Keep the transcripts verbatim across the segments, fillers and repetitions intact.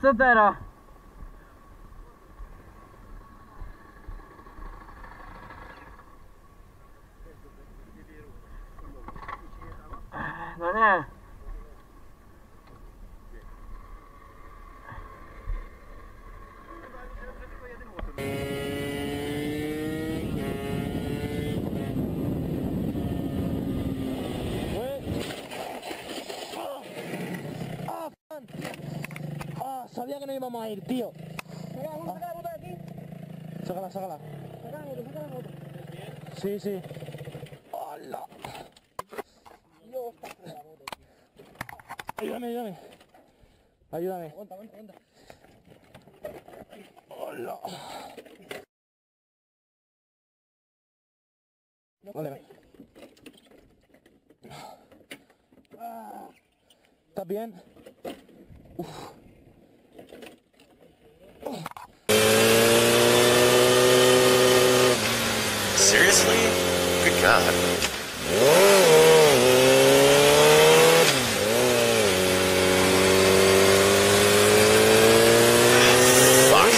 Molto zero. Non è. Sabía que no íbamos a ir, tío. Saca, vamos a sacar la moto de aquí. Sácala, sácala. Saca la moto, saca la moto. Sí, sí. ¡Hola! Dios, está con la moto, tío. Ayúdame, ayúdame. Ayúdame. Aguanta, aguanta, aguanta. ¡Hola! Vale. ¿Estás bien? Uf. Seriously? Good God. Fuck.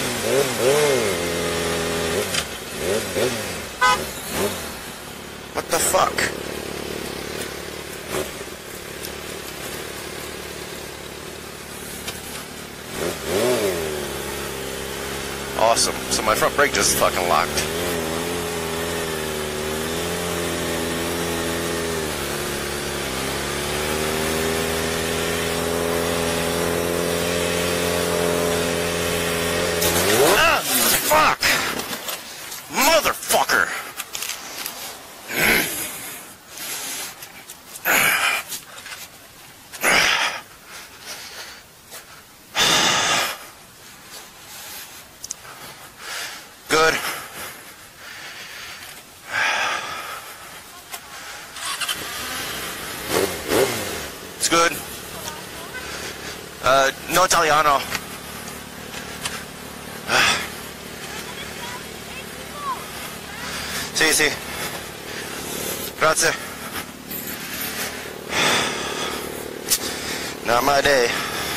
What the fuck? Awesome. So my front brake just fucking locked. Ah, fuck! Motherfucker! Good. It's good. Uh, no Italiano. Sì, sì. Grazie. Not my day.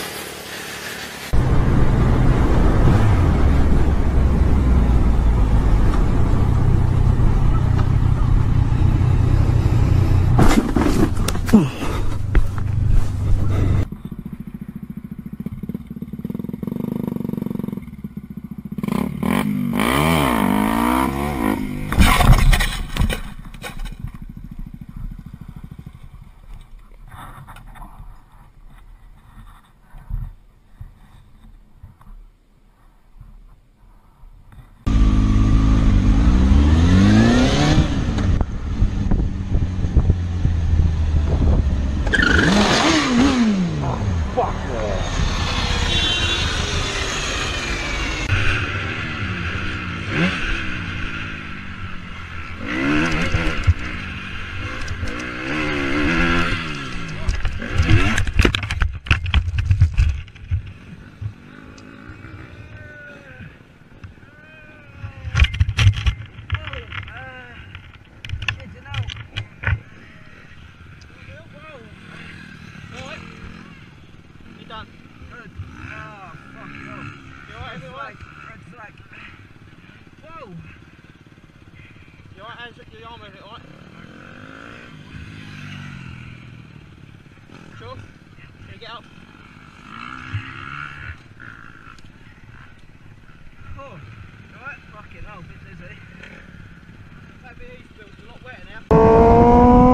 Your arm over it, alright? Sure? Can you get up? Oh, alright, fucking hell, a bit dizzy. That bit easy, but it's a lot wetter now.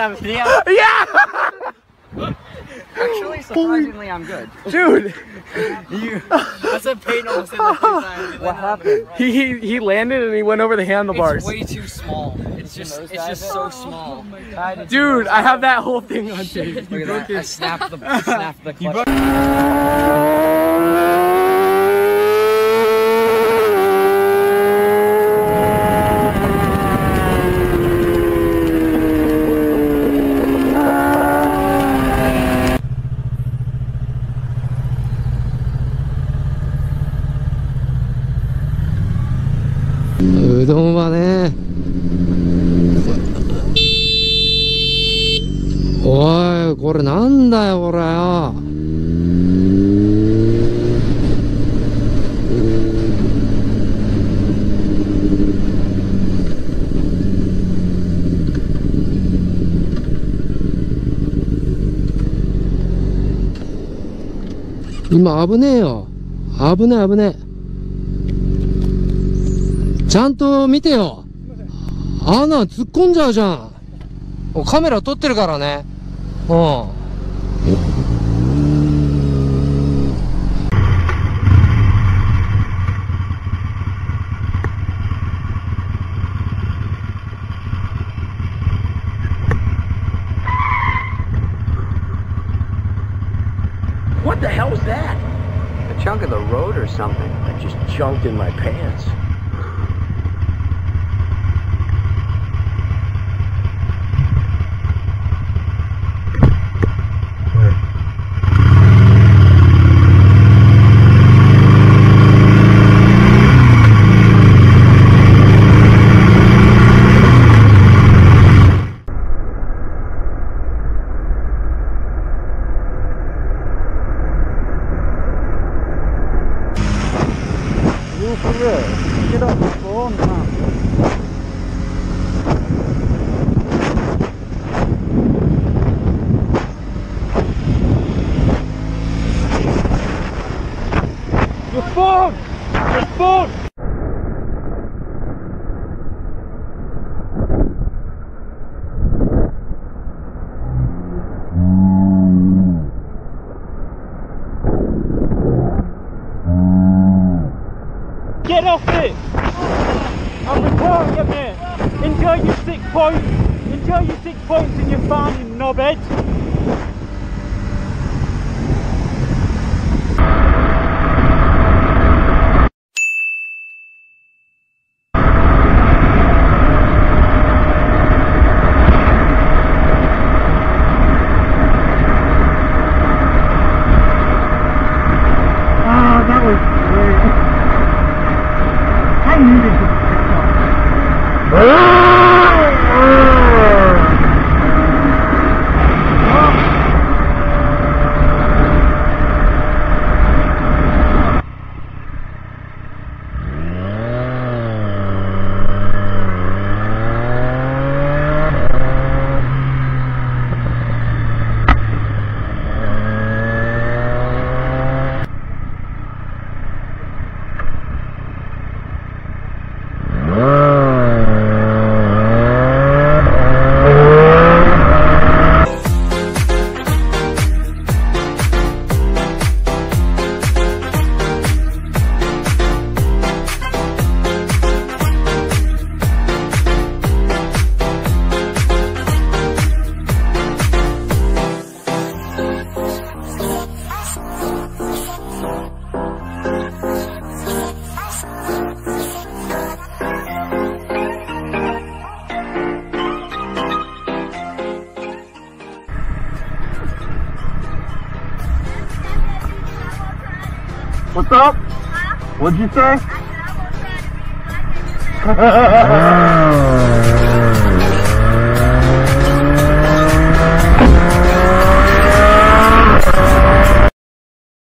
I'm yeah. Yeah! Actually, surprisingly, I'm good. Dude! You. I said Peyton almost said that two times. What happened? He, he he landed and he went over the handlebars. It's way too small. It's just it's just so small. Dude, I have that whole thing on tape. Look at that. I snapped the snapped the clutch. うどんはね、おいこれなんだよこれよ。今危ねえよ、危ねえ危ねえ。ちゃんと見てよ。あんなん突っ込んじゃうじゃん。カメラ撮ってるからね。うん。 What the hell was that? A chunk of the road or something. I just junked in my pants. Get up the phone, man. Your phone! Your phone! Get off it! I'm recording you, mate. Enjoy your six points. Enjoy your six points in your farm, you knobhead. Ah, that was great. I needed to pick up. What's up? Huh? What'd you say? I said I will try to be